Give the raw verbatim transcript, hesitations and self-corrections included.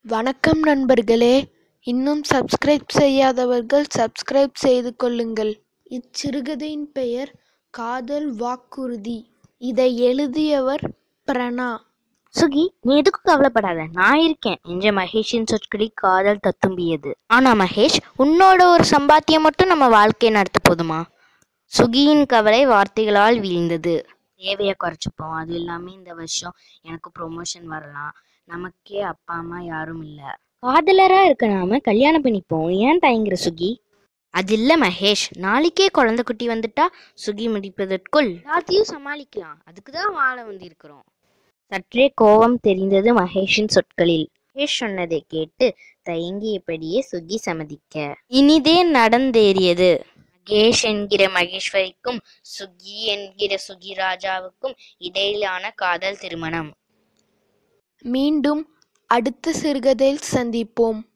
வணக்கம் நண்பர்களே, இன்னும் சப்ஸ்கிரைப் செய்யாதவர்கள் சப்ஸ்கிரைப் செய்து கொள்ளுங்கள். இச்சிறுகதையின் பெயர் காதல் வாக்குறுதி. இதை எழுதியவர் பிரனா. சுகி, நீ எதுக்கும் கவலைப்படாத, நான் இருக்கேன் என்ற மகேஷின் சொற்களில் காதல் தத்தும்பியது. ஆனா மகேஷ், உன்னோட ஒரு சம்பாத்தியம் மட்டும் நம்ம வாழ்க்கையை நடத்த போதுமா? சுகியின் கவலை வார்த்தைகளால் வீழ்ந்தது. தேவையை குறைச்சிப்போம், அது இல்லாம இந்த வருஷம் எனக்கு ப்ரொமோஷன் வரலாம், நமக்கே அப்பா அம்மா யாரும் இல்ல, காதலரா இருக்க நாம கல்யாணம் பண்ணிப்போம், ஏன் தயங்குற சுகி? அது இல்ல மகேஷ், நாளைக்கே குழந்தை குட்டி வந்துட்டா சுகி முடிப்பதற்குள் எல்லாத்தையும் சமாளிக்கலாம், அதுக்குதான் வாழ வந்து இருக்கிறோம். சற்றே கோபம் தெரிந்தது மகேஷின் சொற்களில். மகேஷ் சொன்னதை கேட்டு தயங்கியபடியே சுகி சம்மதிக்க இனிதே நடந்தேறியது. மகேஷ் என்கிற மகேஸ்வரிக்கும் சுகி என்கிற சுகி ராஜாவுக்கும் இடையிலான காதல் திருமணம். மீண்டும் அடுத்த சிறுகதையில் சந்திப்போம்.